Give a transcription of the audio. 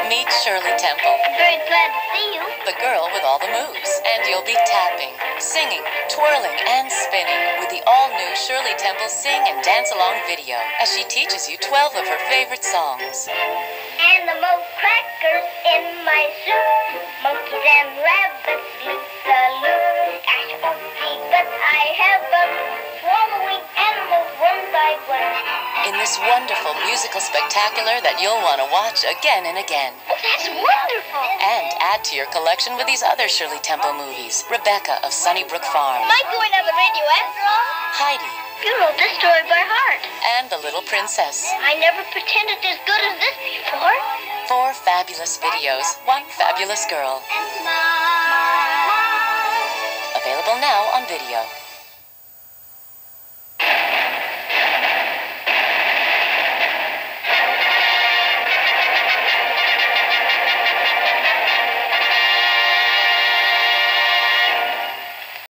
Meet Shirley Temple, Very glad to see you. the girl with all the moves. And you'll be tapping, singing, twirling, and spinning with the all-new Shirley Temple Sing and Dance Along video as she teaches you 12 of her favorite songs. And the most crackers in my soup. Monkeys and rabbits, loop-the-loop. Gosh, funky, but I have them. Swallowing animals one by one. In this wonderful musical spectacular that you'll want to watch again and again. Oh, that's wonderful. And add to your collection with these other Shirley Temple movies. Rebecca of Sunnybrook Farm, Am I going on the radio after all? Heidi, You wrote this story by heart. and The Little Princess. I never pretended as good as this before. 4 fabulous videos, 1 fabulous girl. And smile. Available now on video.